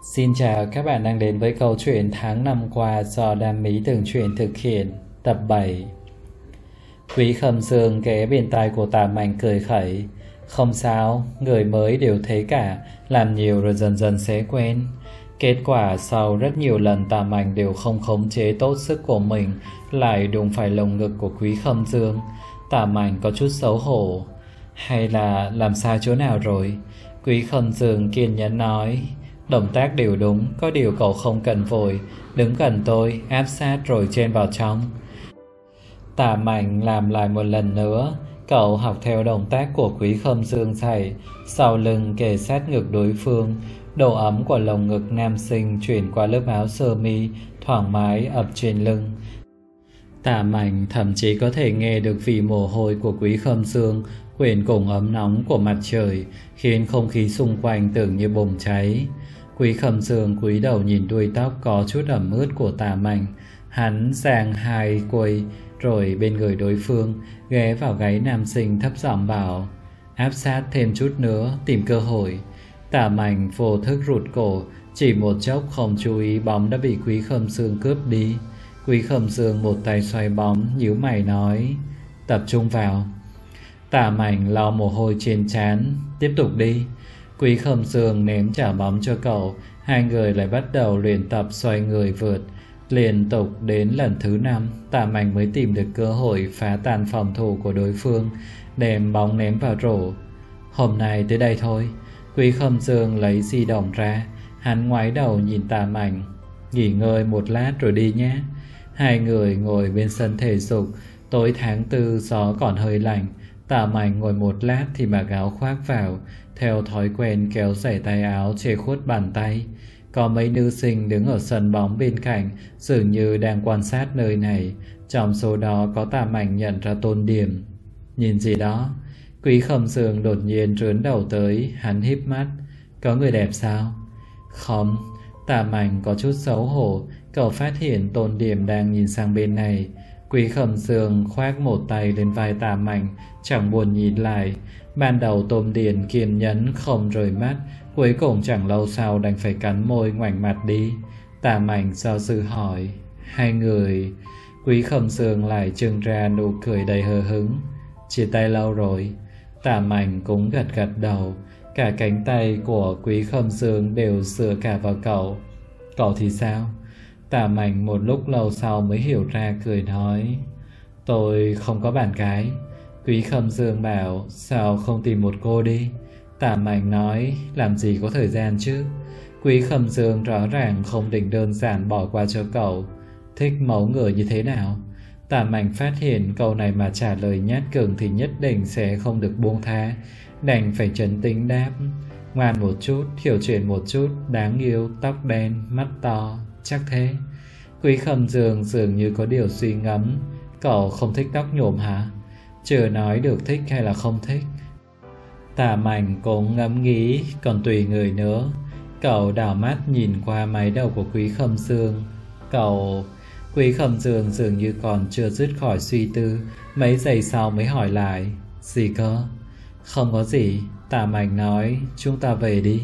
Xin chào các bạn đang đến với câu chuyện tháng năm qua do Đam Mỹ Tường Truyện thực hiện, tập 7. Quý Khâm Dương ghé bên tai của Tà Mạnh cười khẩy. Không sao, người mới đều thế cả, làm nhiều rồi dần dần sẽ quen. Kết quả sau rất nhiều lần Tà Mạnh đều không khống chế tốt sức của mình, lại đụng phải lồng ngực của Quý Khâm Dương. Tà Mạnh có chút xấu hổ. Hay là làm sai chỗ nào rồi? Quý Khâm Dương kiên nhẫn nói. Động tác đều đúng, có điều cậu không cần vội, đứng gần tôi, áp sát rồi chen vào trong. Tà Mạnh làm lại một lần nữa, cậu học theo động tác của Quý Khâm Dương dạy, sau lưng kề sát ngực đối phương, độ ấm của lồng ngực nam sinh chuyển qua lớp áo sơ mi, thoải mái ập trên lưng. Tà Mạnh thậm chí có thể nghe được vị mồ hôi của Quý Khâm Dương quyện cùng ấm nóng của mặt trời, khiến không khí xung quanh tưởng như bùng cháy. Quý Khâm Dương cúi đầu nhìn đuôi tóc có chút ẩm ướt của Tà Mạnh. Hắn giang hai quầy rồi bên người đối phương, ghé vào gáy nam sinh thấp giọng bảo, áp sát thêm chút nữa, tìm cơ hội. Tà Mạnh vô thức rụt cổ, chỉ một chốc không chú ý bóng đã bị Quý Khâm Dương cướp đi. Quý Khâm Dương một tay xoay bóng, nhíu mày nói, tập trung vào. Tà Mạnh lau mồ hôi trên trán, tiếp tục đi. Quý Khâm Dương ném trả bóng cho cậu, hai người lại bắt đầu luyện tập xoay người vượt. Liên tục đến lần thứ 5, Tà Mạnh mới tìm được cơ hội phá tan phòng thủ của đối phương, đem bóng ném vào rổ. Hôm nay tới đây thôi. Quý Khâm Dương lấy di động ra, hắn ngoái đầu nhìn Tà Mạnh, nghỉ ngơi một lát rồi đi nhé. Hai người ngồi bên sân thể dục, tối tháng 4 gió còn hơi lạnh. Tà Mạnh ngồi một lát thì mặc áo khoác vào, theo thói quen kéo giày tay áo che khuất bàn tay. Có mấy nữ sinh đứng ở sân bóng bên cạnh, dường như đang quan sát nơi này. Trong số đó có Tà Mạnh nhận ra Tôn Điểm. Nhìn gì đó? Quý Khâm Dương đột nhiên trớn đầu tới, hắn híp mắt. Có người đẹp sao? Không. Tà Mạnh có chút xấu hổ, cậu phát hiện Tôn Điểm đang nhìn sang bên này. Quý Khâm Dương khoác một tay lên vai Tà Mạnh, chẳng buồn nhìn lại. Ban đầu Tôn Điểm kiên nhẫn không rời mắt, cuối cùng chẳng lâu sau đành phải cắn môi ngoảnh mặt đi. Tà Mạnh do dự hỏi, hai người? Quý Khâm Dương lại trưng ra nụ cười đầy hờ hững. Chia tay lâu rồi. Tà Mạnh cũng gật gật đầu. Cả cánh tay của Quý Khâm Dương đều dựa cả vào cậu. Cậu thì sao? Tà Mạnh một lúc lâu sau mới hiểu ra, cười nói, tôi không có bạn gái. Quý Khâm Dương bảo, sao không tìm một cô đi? Tà Mạnh nói, làm gì có thời gian chứ. Quý Khâm Dương rõ ràng không định đơn giản bỏ qua cho cậu. Thích mẫu người như thế nào? Tà Mạnh phát hiện câu này mà trả lời nhát cường thì nhất định sẽ không được buông tha, đành phải trấn tĩnh đáp, ngoan một chút, hiểu chuyện một chút, đáng yêu, tóc đen, mắt to, chắc thế. Quý Khâm Dương dường như có điều suy ngẫm. Cậu không thích tóc nhổm hả? Chưa nói được thích hay là không thích. Tà Mạnh cũng ngẫm nghĩ, còn tùy người nữa. Cậu đảo mắt nhìn qua mái đầu của Quý Khâm Dương. Quý Khâm Dương dường như còn chưa dứt khỏi suy tư, mấy giây sau mới hỏi lại, gì cơ? Không có gì. Tà Mạnh nói, chúng ta về đi.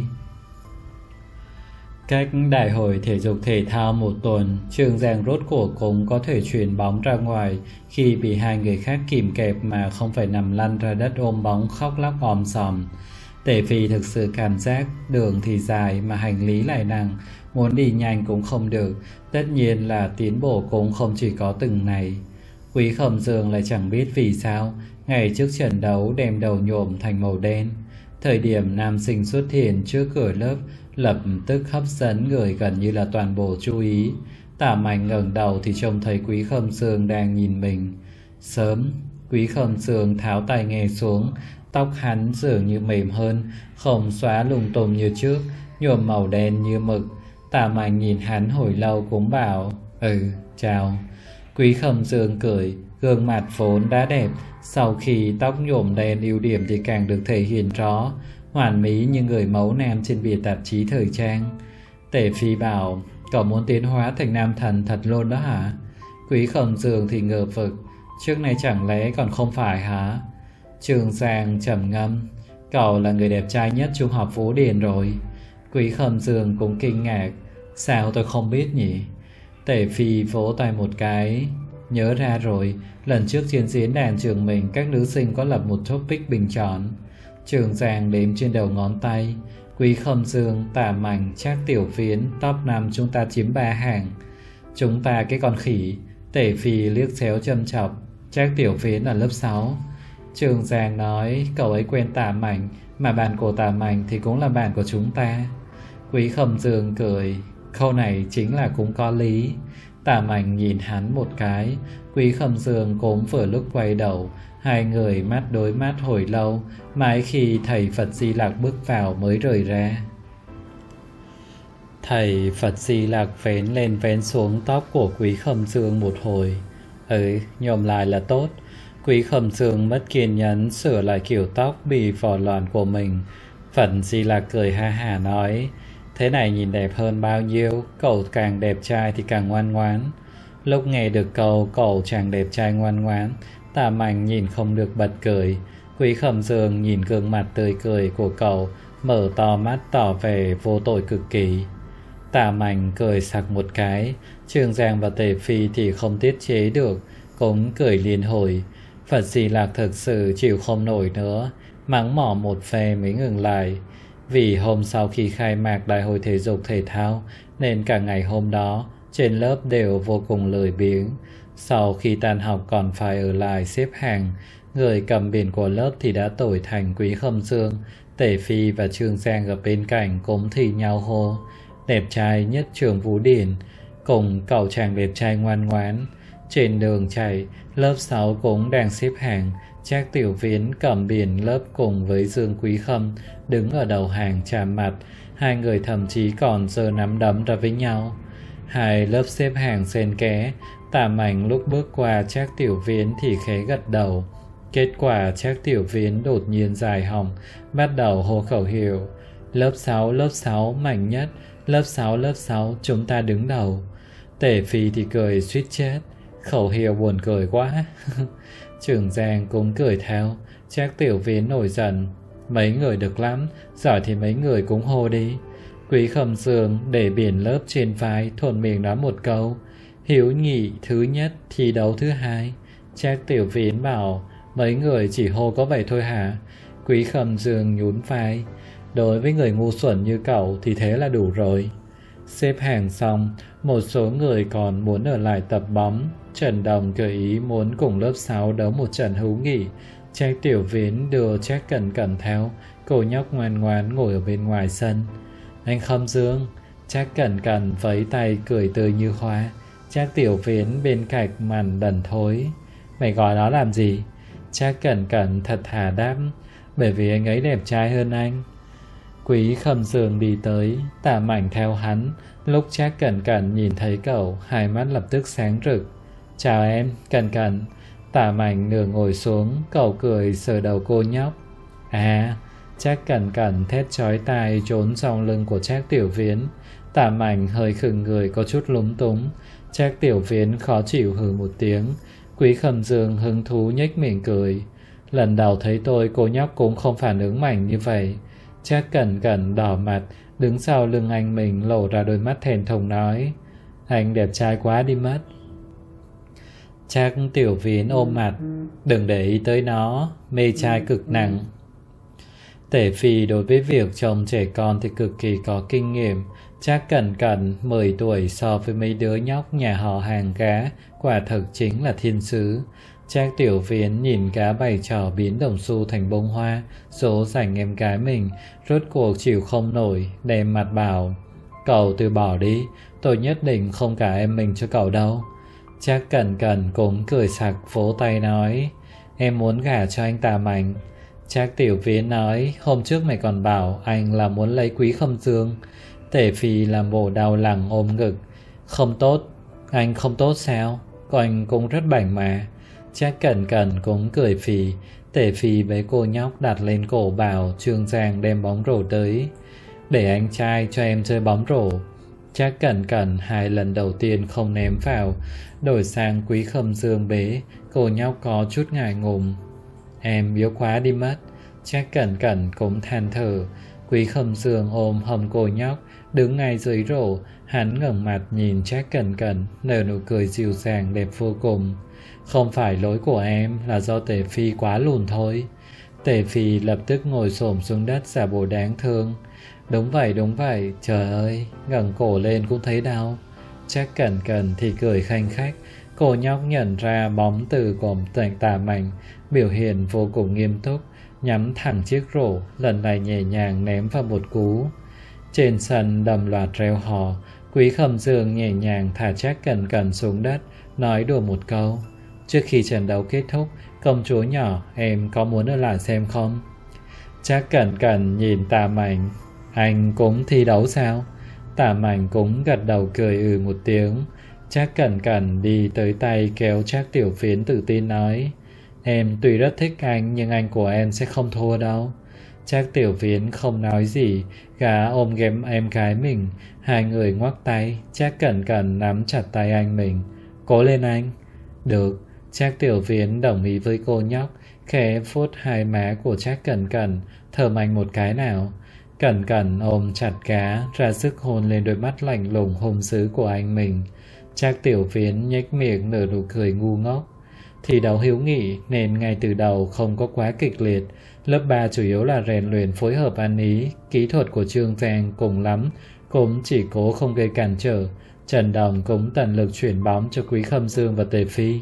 Cách đại hội thể dục thể thao một tuần, Trường Giang rốt cuộc cũng có thể chuyển bóng ra ngoài khi bị hai người khác kìm kẹp mà không phải nằm lăn ra đất ôm bóng khóc lóc om sòm. Tề Phi thực sự cảm giác đường thì dài mà hành lý lại nặng, muốn đi nhanh cũng không được, tất nhiên là tiến bộ cũng không chỉ có từng này. Quý Khâm Dương lại chẳng biết vì sao, ngày trước trận đấu đem đầu nhuộm thành màu đen. Thời điểm nam sinh xuất hiện trước cửa lớp, lập tức hấp dẫn người gần như là toàn bộ chú ý. Tà Mạnh ngẩng đầu thì trông thấy Quý Khâm Dương đang nhìn mình. Sớm, Quý Khâm Dương tháo tai nghe xuống, tóc hắn dường như mềm hơn, không xóa lung tung như trước, nhuộm màu đen như mực. Tà Mạnh nhìn hắn hồi lâu cũng bảo, chào. Quý Khâm Dương cười, gương mặt vốn đã đẹp, sau khi tóc nhuộm đen ưu điểm thì càng được thể hiện rõ, hoàn mỹ như người mẫu nam trên bìa tạp chí thời trang. Tề Phi bảo, cậu muốn tiến hóa thành nam thần thật luôn đó hả? Quý Khâm Dương thì ngờ vực, trước này chẳng lẽ còn không phải hả? Trường Giang trầm ngâm, cậu là người đẹp trai nhất trung học Phú Điền rồi. Quý Khâm Dương cũng kinh ngạc. Sao tôi không biết nhỉ? Tể Phi vỗ tay một cái. Nhớ ra rồi, lần trước trên diễn đàn trường mình các nữ sinh có lập một topic bình chọn. Trường Giang đếm trên đầu ngón tay. Quý Khâm Dương, Tả Mảnh, Trác Tiểu Phiến, top 5 chúng ta chiếm 3 hàng. Chúng ta cái con khỉ. Tể Phi liếc xéo châm chọc. Trác Tiểu Phiến ở lớp 6. Trường Giang nói cậu ấy quen Tả Mảnh, mà bạn của Tả Mảnh thì cũng là bạn của chúng ta. Quý Khâm Dương cười. Câu này chính là cũng có lý. Tả Mảnh nhìn hắn một cái. Quý Khâm Dương cũng vừa lúc quay đầu. Hai người mắt đối mắt hồi lâu, mãi khi thầy Phật Di Lặc bước vào mới rời ra. Thầy Phật Di Lặc vén lên vén xuống tóc của Quý Khâm Dương một hồi. Nhôm lại là tốt. Quý Khâm Dương mất kiên nhẫn sửa lại kiểu tóc bị vò loạn của mình. Phật Di Lặc cười ha hả nói, thế này nhìn đẹp hơn bao nhiêu, cậu càng đẹp trai thì càng ngoan ngoãn. Lúc nghe được câu cậu chàng đẹp trai ngoan ngoãn, Tả Mảnh nhìn không được bật cười. Quý Khâm Dương nhìn gương mặt tươi cười của cậu, mở to mắt tỏ vẻ vô tội cực kỳ. Tả Mảnh cười sặc một cái. Trường Giang và Tề Phi thì không tiết chế được, cũng cười liên hồi. Phật Di Lặc thực sự chịu không nổi nữa, mắng mỏ một phe mới ngừng lại. Vì hôm sau khi khai mạc đại hội thể dục thể thao, nên cả ngày hôm đó trên lớp đều vô cùng lười biếng. Sau khi tan học còn phải ở lại xếp hàng. Người cầm biển của lớp thì đã đổi thành Quý Khâm Dương. Tể Phi và Trường Giang ở bên cạnh cũng thì nhau hô, đẹp trai nhất trường Vũ Điển, cùng cậu chàng đẹp trai ngoan ngoãn. Trên đường chạy, lớp 6 cũng đang xếp hàng. Trác Tiểu Phiến cầm biển lớp cùng với Dương Quý Khâm đứng ở đầu hàng chạm mặt. Hai người thậm chí còn giơ nắm đấm ra với nhau. Hai lớp xếp hàng xen kẽ. Tả Mảnh lúc bước qua Trác Tiểu Phiến thì khẽ gật đầu. Kết quả Trác Tiểu Phiến đột nhiên dài họng, bắt đầu hô khẩu hiệu. Lớp 6 mạnh nhất. Lớp 6 chúng ta đứng đầu. Tể Phi thì cười suýt chết. Khẩu hiệu buồn cười quá. Trường Giang cũng cười theo. Trác Tiểu Phiến nổi giận. Mấy người được lắm, giỏi thì mấy người cũng hô đi. Quý Khâm Dương để biển lớp trên vai, thuận miệng nói một câu, hiếu nghị thứ nhất, thi đấu thứ hai. Trác Tiểu Phiến bảo, mấy người chỉ hô có vậy thôi hả? Quý Khâm Dương nhún vai, đối với người ngu xuẩn như cậu thì thế là đủ rồi. Xếp hàng xong, một số người còn muốn ở lại tập bóng. Trần Đồng gợi ý muốn cùng lớp 6 đấu một trận hữu nghị. Trác Tiểu Phiến đưa Trác Cẩn Cẩn theo. Cô nhóc ngoan ngoãn ngồi ở bên ngoài sân. Anh Khâm Dương. Trác Cẩn Cẩn vẫy tay cười tươi như hoa. Trác Tiểu Phiến bên cạnh màn đần thối. Mày gọi nó làm gì? Trác Cẩn Cẩn thật thà đáp, bởi vì anh ấy đẹp trai hơn anh. Quý Khâm Dương đi tới, Tả Mảnh theo hắn. Lúc Trác Cẩn Cẩn nhìn thấy cậu, hai mắt lập tức sáng rực. Chào em, Cẩn Cẩn. Tả Mảnh nửa ngồi xuống, cậu cười sờ đầu cô nhóc. À, Trác Cẩn Cẩn thét chói tai trốn trong lưng của Trác Tiểu Phiến. Tả Mảnh hơi khựng người có chút lúng túng. Trác Tiểu Phiến khó chịu hừ một tiếng. Quý Khâm Dương hứng thú nhếch miệng cười. Lần đầu thấy tôi, cô nhóc cũng không phản ứng mạnh như vậy. Trác Cẩn Cẩn đỏ mặt, đứng sau lưng anh mình lộ ra đôi mắt thèm thùng nói, anh đẹp trai quá đi mất. Trác Tiểu Phiến ôm mặt, đừng để ý tới nó, mê trai cực nặng. Tể Phi đối với việc trông trẻ con thì cực kỳ có kinh nghiệm. Trác Cẩn Cẩn 10 tuổi so với mấy đứa nhóc nhà họ Hàng cá, quả thực chính là thiên sứ. Trác Tiểu Phiến nhìn cá bày trò biến đồng xu thành bông hoa, dỗ dành em gái mình, rốt cuộc chịu không nổi, đem mặt bảo, cậu từ bỏ đi, tôi nhất định không cả em mình cho cậu đâu. Trác Cẩn Cẩn cũng cười sặc vỗ tay nói, em muốn gả cho anh Tả Mảnh. Trác Tiểu Phiến nói, hôm trước mày còn bảo anh là muốn lấy Quý Khâm Dương. Tể Phi làm bộ đau lòng ôm ngực, không tốt, anh không tốt sao? Còn anh cũng rất bảnh mà. Trác Cẩn Cẩn cũng cười phì. Tể Phi với cô nhóc đặt lên cổ bảo Trương Giang đem bóng rổ tới, để anh trai cho em chơi bóng rổ. Trác Cẩn Cẩn 2 lần đầu tiên không ném vào, đổi sang Quý Khâm Dương bế. Cô nhóc có chút ngại ngùng, em yếu quá đi mất. Trác Cẩn Cẩn cũng than thở, Quý Khâm Dương ôm hông cô nhóc, đứng ngay dưới rổ, hắn ngẩng mặt nhìn Jack Cẩn Cẩn, nở nụ cười dịu dàng đẹp vô cùng. Không phải lỗi của em, là do Tề Phi quá lùn thôi. Tề Phi lập tức ngồi xổm xuống đất giả bộ đáng thương. Đúng vậy, trời ơi, ngẩng cổ lên cũng thấy đau. Jack Cẩn Cẩn thì cười khanh khách. Cô nhóc nhận ra bóng từ của Tà Mảnh, biểu hiện vô cùng nghiêm túc, nhắm thẳng chiếc rổ, lần này nhẹ nhàng ném vào một cú. Trên sân đầm loạt reo hò, Quý Khâm Dương nhẹ nhàng thả Jack Cẩn Cẩn xuống đất, nói đùa một câu. Trước khi trận đấu kết thúc, công chúa nhỏ, em có muốn ở lại xem không? Jack Cẩn Cẩn nhìn Tà Mảnh. Anh cũng thi đấu sao? Tà Mảnh cũng gật đầu cười một tiếng. Jack Cẩn Cẩn đi tới tay kéo Jack Tiểu Phiến tự tin nói. Em tuy rất thích anh nhưng anh của em sẽ không thua đâu. Jack Tiểu Phiến không nói gì, gã ôm ghém em gái mình. Hai người ngoắc tay, Jack Cẩn Cẩn nắm chặt tay anh mình. Cố lên anh. Được. Jack Tiểu Phiến đồng ý với cô nhóc, khẽ vuốt hai má của Jack Cẩn Cẩn, thơm anh một cái nào. Cẩn Cẩn ôm chặt gã, ra sức hôn lên đôi mắt lạnh lùng hung dữ của anh mình. Jack Tiểu Phiến nhếch miệng nở nụ cười ngu ngốc. Thi đấu hữu nghị nên ngay từ đầu không có quá kịch liệt. Lớp 3 chủ yếu là rèn luyện phối hợp ăn ý, kỹ thuật của Trương Giang cùng lắm, cũng chỉ cố không gây cản trở. Trần Đồng cũng tận lực chuyển bóng cho Quý Khâm Dương và Tề Phi.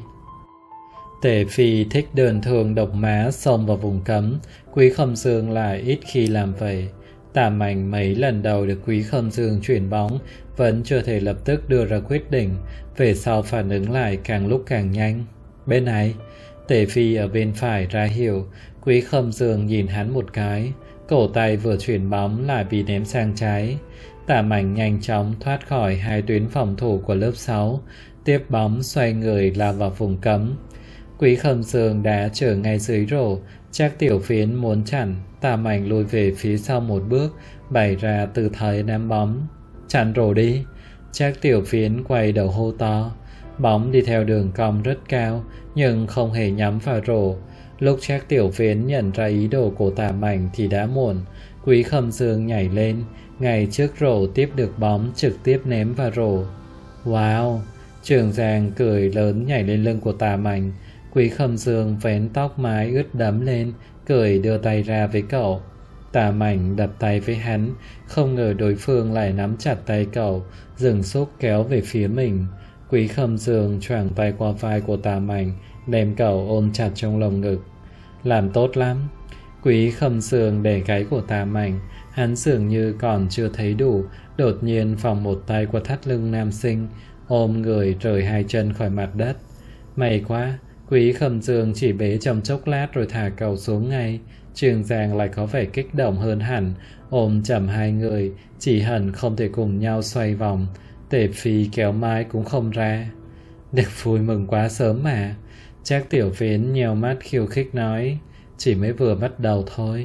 Tề Phi thích đơn thương độc má xông vào vùng cấm, Quý Khâm Dương lại ít khi làm vậy. Tà Mảnh mấy lần đầu được Quý Khâm Dương chuyển bóng, vẫn chưa thể lập tức đưa ra quyết định, về sau phản ứng lại càng lúc càng nhanh. Bên này, Tề Phi ở bên phải ra hiệu, Quý Khâm Dương nhìn hắn một cái, cổ tay vừa chuyển bóng lại bị ném sang trái. Tà Mảnh nhanh chóng thoát khỏi hai tuyến phòng thủ của lớp 6, tiếp bóng xoay người lao vào vùng cấm. Quý Khâm Dương đã trở ngay dưới rổ, Jack Tiểu Phiến muốn chặn, Tà Mảnh lùi về phía sau một bước, bày ra tư thế ném bóng. Chặn rổ đi. Jack Tiểu Phiến quay đầu hô to. Bóng đi theo đường cong rất cao, nhưng không hề nhắm vào rổ. Lúc Jack Tiểu Phiến nhận ra ý đồ của Tà Mảnh thì đã muộn. Quý Khâm Dương nhảy lên, ngay trước rổ tiếp được bóng trực tiếp ném vào rổ. Wow! Trường Giang cười lớn nhảy lên lưng của Tà Mảnh. Quý Khâm Dương vén tóc mái ướt đẫm lên, cười đưa tay ra với cậu. Tà Mảnh đập tay với hắn, không ngờ đối phương lại nắm chặt tay cậu, dừng xúc kéo về phía mình. Quý Khâm Dương choàng tay qua vai của Tà Mảnh, đem cậu ôm chặt trong lồng ngực. Làm tốt lắm. Quý Khâm Dương để gáy của Tà Mảnh, hắn dường như còn chưa thấy đủ, đột nhiên vòng một tay qua thắt lưng nam sinh, ôm người rời hai chân khỏi mặt đất. May quá! Quý Khâm Dương chỉ bế trong chốc lát rồi thả cậu xuống ngay. Trường Giang lại có vẻ kích động hơn hẳn, ôm chầm hai người, chỉ hận không thể cùng nhau xoay vòng. Tề Phi kéo mãi cũng không ra. Được vui mừng quá sớm mà. Jack Tiểu Phiến nheo mắt khiêu khích nói. Chỉ mới vừa bắt đầu thôi.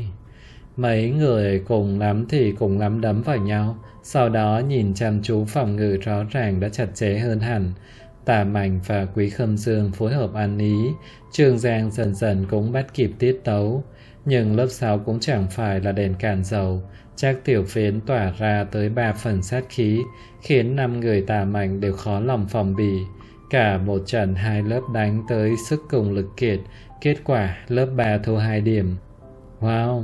Mấy người cùng lắm thì cùng lắm đấm vào nhau, sau đó nhìn chăm chú phòng ngự rõ ràng đã chặt chẽ hơn hẳn. Tà Mảnh và Quý Khâm Dương phối hợp ăn ý, Trường Giang dần dần cũng bắt kịp tiết tấu. Nhưng lớp 6 cũng chẳng phải là đèn cạn dầu, Jack Tiểu Phiến tỏa ra tới 3 phần sát khí, khiến 5 người Tà Mảnh đều khó lòng phòng bỉ. Cả một trận hai lớp đánh tới sức cùng lực kiệt, kết quả lớp 3 thua 2 điểm. Wow!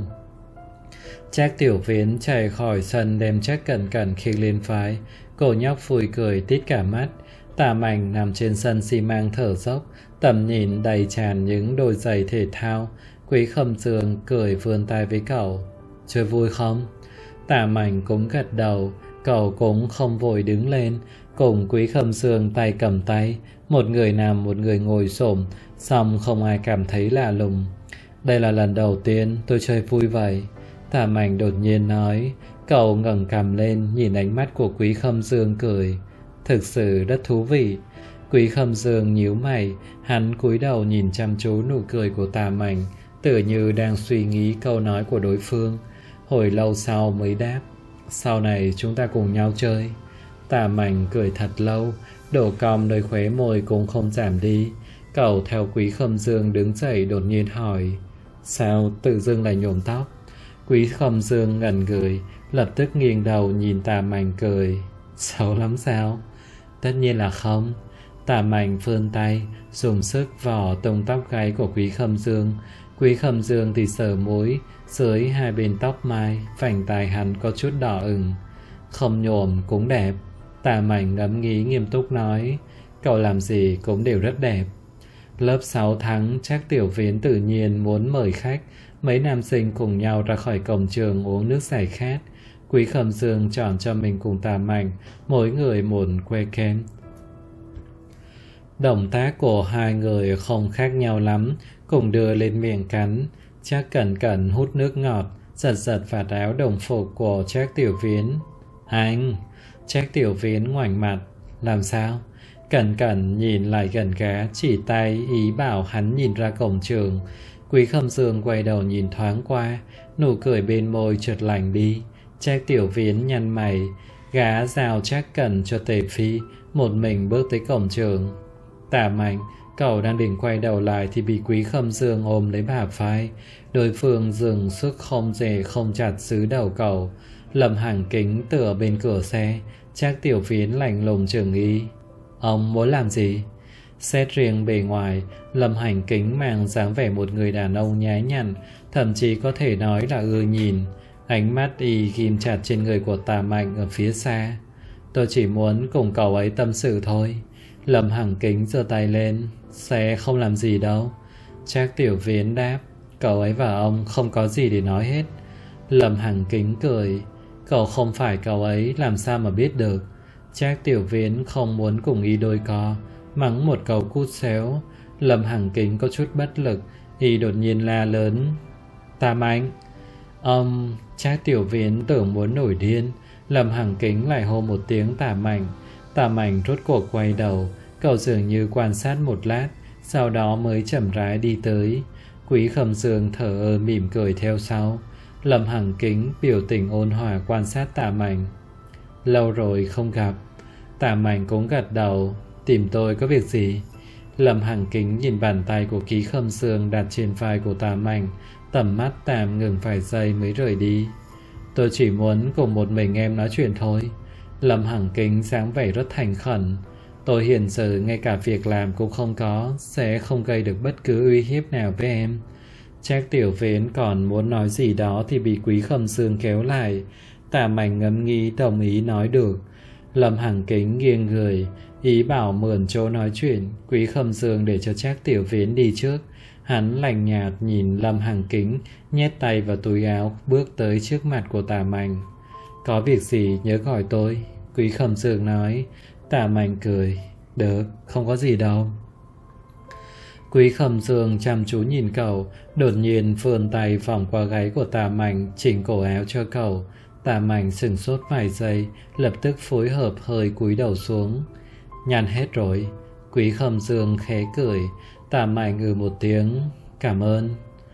Jack Tiểu Phiến chạy khỏi sân đem Jack Cẩn Cẩn khi lên phái, cô nhóc vui cười tít cả mắt. Tà Mảnh nằm trên sân xi măng thở dốc, tầm nhìn đầy tràn những đôi giày thể thao. Quý Khâm Dương cười vươn tay với cậu. Chơi vui không? Tà Mảnh cũng gật đầu, cậu cũng không vội đứng lên, cùng Quý Khâm Dương tay cầm tay, một người nằm một người ngồi xổm, xong không ai cảm thấy lạ lùng. Đây là lần đầu tiên tôi chơi vui vậy. Tà Mảnh đột nhiên nói, cậu ngẩng cằm lên nhìn ánh mắt của Quý Khâm Dương cười. Thực sự rất thú vị. Quý Khâm Dương nhíu mày, hắn cúi đầu nhìn chăm chú nụ cười của Tà Mảnh, tựa như đang suy nghĩ câu nói của đối phương. Hồi lâu sau mới đáp, sau này chúng ta cùng nhau chơi. Tà Mảnh cười thật lâu, độ cong nơi khóe môi cũng không giảm đi. Cậu theo Quý Khâm Dương đứng dậy đột nhiên hỏi, sao tự dưng lại nhuộm tóc? Quý Khâm Dương ngẩn người, lập tức nghiêng đầu nhìn Tà Mảnh cười. Xấu lắm sao? Tất nhiên là không. Tà Mảnh vươn tay, dùng sức vò tung tóc gáy của Quý Khâm Dương. Quý Khâm Dương thì sờ mũi, dưới hai bên tóc mai, vành tai hắn có chút đỏ ửng. Không nhổm cũng đẹp. Tà Mảnh ngẫm nghĩ nghiêm túc nói, cậu làm gì cũng đều rất đẹp. Lớp 6 tháng chắc Tiểu Phiến tự nhiên muốn mời khách. Mấy nam sinh cùng nhau ra khỏi cổng trường uống nước giải khát. Quý Khâm Dương chọn cho mình cùng Tà Mảnh mỗi người một que kem. Động tác của hai người không khác nhau lắm, cùng đưa lên miệng cắn. Chắc cẩn cẩn hút nước ngọt, giật giật vạt áo đồng phục của Trác Tiểu Phiến. Anh! Trác Tiểu Phiến ngoảnh mặt. Làm sao? Cẩn cẩn nhìn lại gần gã, chỉ tay ý bảo hắn nhìn ra cổng trường. Quý Khâm Dương quay đầu nhìn thoáng qua, nụ cười bên môi chợt lạnh đi. Trác Tiểu Phiến nhăn mày, gã giao Trác Cẩn cho Tề Phi, một mình bước tới cổng trường. Tà Mảnh, cậu đang định quay đầu lại thì bị Quý Khâm Dương ôm lấy bả vai. Đối phương dừng sức không dè không chặt xứ đầu cậu. Lâm Hằng Kính tựa bên cửa xe. Trác Tiểu Phiến lạnh lùng chừng y. Ông muốn làm gì? Xét riêng bề ngoài, Lâm Hành Kính mang dáng vẻ một người đàn ông nhái nhặn, thậm chí có thể nói là ưa nhìn. Ánh mắt y ghim chặt trên người của Tà Mảnh ở phía xa. Tôi chỉ muốn cùng cậu ấy tâm sự thôi. Lâm Hằng Kính giơ tay lên. Sẽ không làm gì đâu. Trác Tiểu Phiến đáp. Cậu ấy và ông không có gì để nói hết. Lâm Hằng Kính cười. Cậu không phải cậu ấy, làm sao mà biết được? Trác Tiểu Phiến không muốn cùng y đôi co, mắng một câu cút xéo. Lâm Hằng Kính có chút bất lực, y đột nhiên la lớn. Tà Mảnh! Ông! Trác Tiểu Phiến tưởng muốn nổi điên. Lâm Hằng Kính lại hô một tiếng Tà Mảnh. Tà Mảnh rốt cuộc quay đầu, cậu dường như quan sát một lát, sau đó mới chậm rãi đi tới. Quý Khâm Dương thở ơ mỉm cười theo sau. Lâm Hằng Kính biểu tình ôn hòa quan sát Tà Mảnh. Lâu rồi không gặp. Tà Mảnh cũng gật đầu. Tìm tôi có việc gì? Lâm Hằng Kính nhìn bàn tay của Quý Khâm Dương đặt trên vai của Tà Mảnh, tầm mắt tạm ngừng vài giây mới rời đi. Tôi chỉ muốn cùng một mình em nói chuyện thôi. Lâm Hằng Kính dáng vẻ rất thành khẩn. Tôi hiện giờ ngay cả việc làm cũng không có, sẽ không gây được bất cứ uy hiếp nào với em. Trác Tiểu Phiến còn muốn nói gì đó thì bị Quý Khâm Dương kéo lại. Tà Mảnh ngẫm nghĩ đồng ý nói được. Lâm Hằng Kính nghiêng người, ý bảo mượn chỗ nói chuyện. Quý Khâm Dương để cho Trác Tiểu Phiến đi trước. Hắn lạnh nhạt nhìn Lâm Hằng Kính, nhét tay vào túi áo, bước tới trước mặt của Tà Mảnh. Có việc gì nhớ gọi tôi. Quý Khâm Dương nói. Tà Mảnh cười. Được, không có gì đâu. Quý Khâm Dương chăm chú nhìn cậu, đột nhiên vươn tay vòng qua gáy của Tà Mảnh, chỉnh cổ áo cho cậu. Tà Mảnh sửng sốt vài giây, lập tức phối hợp hơi cúi đầu xuống. Nhăn hết rồi. Quý Khâm Dương khẽ cười. Tà Mảnh một tiếng. Cảm ơn.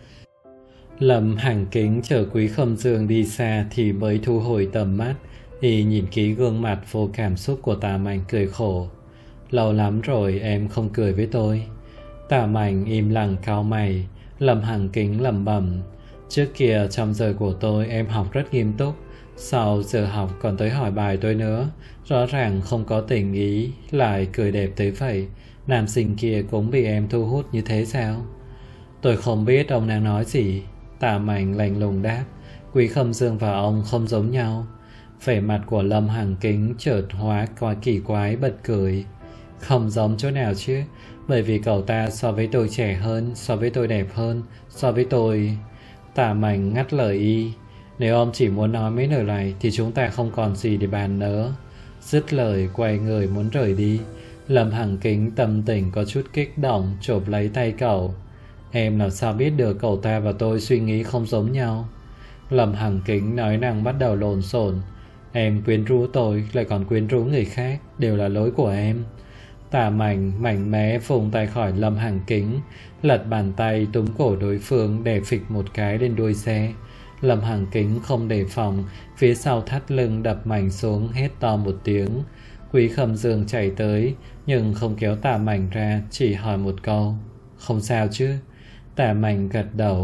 Lâm Hằng Kính chờ Quý Khâm Dương đi xa thì mới thu hồi tầm mắt. Y nhìn kỹ gương mặt vô cảm xúc của Tà Mảnh cười khổ. Lâu lắm rồi em không cười với tôi. Tà Mảnh im lặng cau mày. Lâm Hằng Kính lẩm bẩm. Trước kia trong giờ của tôi em học rất nghiêm túc, sau giờ học còn tới hỏi bài tôi nữa. Rõ ràng không có tình ý, lại cười đẹp tới vậy. Nam sinh kia cũng bị em thu hút như thế sao? Tôi không biết ông đang nói gì. Tà Mảnh lạnh lùng đáp. Quý Khâm Dương và ông không giống nhau. Vẻ mặt của Lâm Hằng Kính chợt hóa qua kỳ quái bật cười. Không giống chỗ nào chứ? Bởi vì cậu ta so với tôi trẻ hơn, so với tôi đẹp hơn, so với tôi... Tà Mảnh ngắt lời y. Nếu ông chỉ muốn nói mấy lời này thì chúng ta không còn gì để bàn nữa. Dứt lời quay người muốn rời đi. Lâm Hằng Kính tâm tình có chút kích động, chộp lấy tay cậu. Em làm sao biết được cậu ta và tôi suy nghĩ không giống nhau? Lâm Hằng Kính nói năng bắt đầu lộn xộn. Em quyến rũ tôi, lại còn quyến rũ người khác, đều là lỗi của em. Tà Mảnh mạnh mẽ vùng tay khỏi Lâm Hằng Kính, lật bàn tay túm cổ đối phương để phịch một cái lên đuôi xe. Lâm Hằng Kính không đề phòng, phía sau thắt lưng đập mạnh xuống, hét to một tiếng. Quý Khâm Dương chạy tới, nhưng không kéo Tà Mảnh ra, chỉ hỏi một câu. Không sao chứ? Tà Mảnh gật đầu,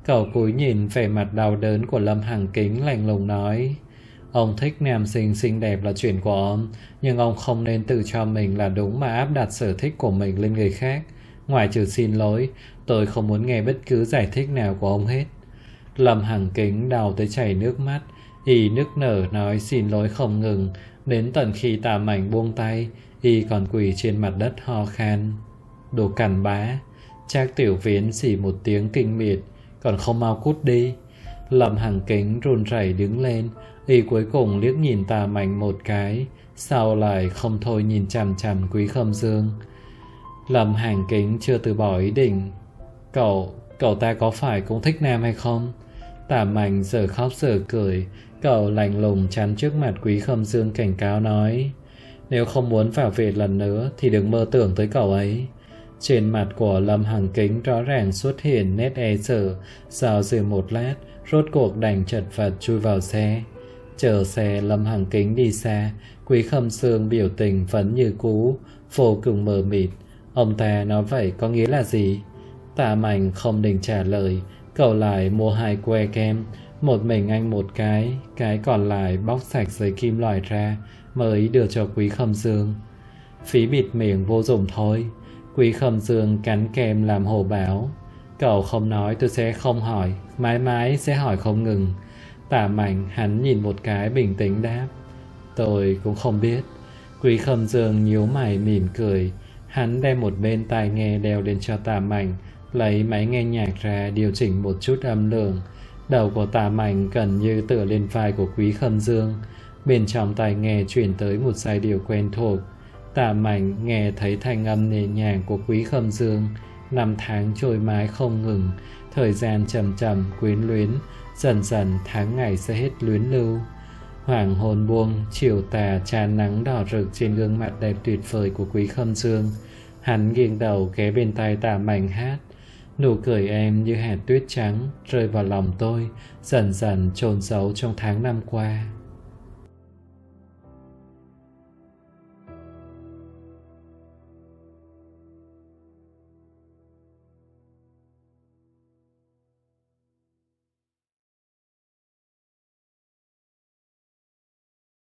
Cậu cúi nhìn vẻ mặt đau đớn của Lâm Hằng Kính, lạnh lùng nói: ông thích nam sinh xinh đẹp là chuyện của ông, nhưng ông không nên tự cho mình là đúng mà áp đặt sở thích của mình lên người khác. Ngoài trừ xin lỗi, tôi không muốn nghe bất cứ giải thích nào của ông hết. Lâm Hằng Kính đau tới chảy nước mắt, y nức nở nói xin lỗi không ngừng, đến tận khi Tạ Mảnh buông tay, y còn quỳ trên mặt đất ho khan. Đồ cằn bá! Trác Tiểu Viễn xỉ một tiếng kinh miệt, còn không mau cút đi. Lâm Hằng Kính run rẩy đứng lên, y cuối cùng liếc nhìn Tạ Mảnh một cái, sau lại không thôi nhìn chằm chằm Quý Khâm Dương. Lâm Hằng Kính chưa từ bỏ ý định. Cậu ta có phải cũng thích nam hay không? Tạ Mảnh giờ khóc giờ cười, cậu lạnh lùng chắn trước mặt Quý Khâm Dương cảnh cáo nói: nếu không muốn vào viện lần nữa thì đừng mơ tưởng tới cậu ấy. Trên mặt của Lâm Hằng Kính rõ ràng xuất hiện nét e sợ, dao dự một lát, rốt cuộc đành chật vật chui vào xe. Chờ xe Lâm Hằng Kính đi xa, Quý Khâm Dương biểu tình vẫn như cũ, vô cùng mờ mịt. Ông ta nói vậy có nghĩa là gì? Tạ Mảnh không định trả lời, cậu lại mua 2 que kem, một mình anh một cái còn lại bóc sạch giấy kim loại ra mới đưa cho Quý Khâm Dương. Phí bịt miệng vô dụng thôi. Quý Khâm Dương cắn kem làm hồ báo: cậu không nói tôi sẽ không hỏi, mãi mãi sẽ hỏi không ngừng. Tạ Mảnh hắn nhìn một cái bình tĩnh đáp: tôi cũng không biết. Quý Khâm Dương nhíu mày mỉm cười, hắn đem một bên tai nghe đeo lên cho Tạ Mảnh, lấy máy nghe nhạc ra điều chỉnh một chút âm lượng. Đầu của Tạ Mảnh gần như tựa lên vai của Quý Khâm Dương, bên trong tai nghe chuyển tới một giai điệu quen thuộc. Tạ Mảnh nghe thấy thanh âm nhẹ nhàng của Quý Khâm Dương. Năm tháng trôi mãi không ngừng, thời gian chậm chậm quyến luyến, dần dần tháng ngày sẽ hết luyến lưu. Hoàng hôn buông, chiều tà tràn nắng đỏ rực trên gương mặt đẹp tuyệt vời của Quý Khâm Dương. Hắn nghiêng đầu ghé bên tai Tạ Mảnh hát: nụ cười em như hạt tuyết trắng rơi vào lòng tôi, dần dần chôn giấu trong tháng năm qua.